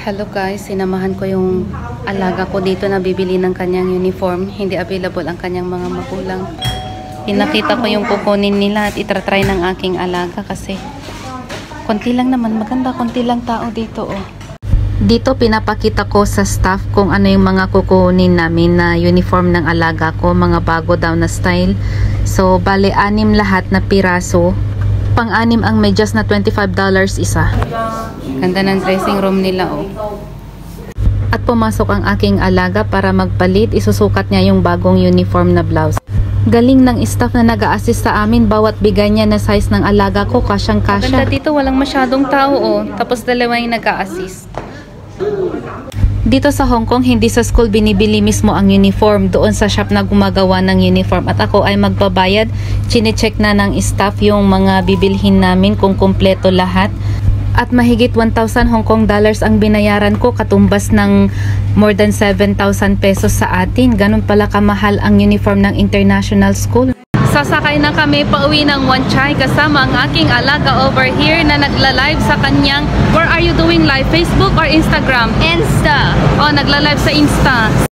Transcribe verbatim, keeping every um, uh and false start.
Hello guys, sinamahan ko yung alaga ko dito na bibili ng kanyang uniform. Hindi available ang kanyang mga magulang. Pinakita ko yung kukunin nila at itratry ng aking alaga kasi konti lang naman, maganda, konti lang tao dito oh. Dito pinapakita ko sa staff kung ano yung mga kukunin namin na uniform ng alaga ko, mga bago daw na style. So bale anim lahat na piraso. Pang-anim ang medyas na twenty-five dollars isa. Ganda ng dressing room nila oh. At pumasok ang aking alaga para magpalit. Isusukat niya yung bagong uniform na blouse. Galing ng staff na nag-a-assist sa amin. Bawat bigay niya na size ng alaga ko, kasyang kasya. Ganda dito, walang masyadong tao oh. Tapos dalawa yung nag-a-assist. Dito sa Hong Kong, hindi sa school binibili mismo ang uniform. Doon sa shop na gumagawa ng uniform. At ako ay magbabayad. Chine-check na ng staff yung mga bibilhin namin kung kumpleto lahat. At mahigit one thousand Hong Kong dollars ang binayaran ko, katumbas ng more than seven thousand pesos sa atin. Ganun pala kamahal ang uniform ng international school. Sasakay na kami pauwi ng Wan Chai kasama ang aking alaga over here na nagla-live sa kanyang, where are you doing live? Facebook or Instagram? Insta. Oh, nagla-live sa Insta.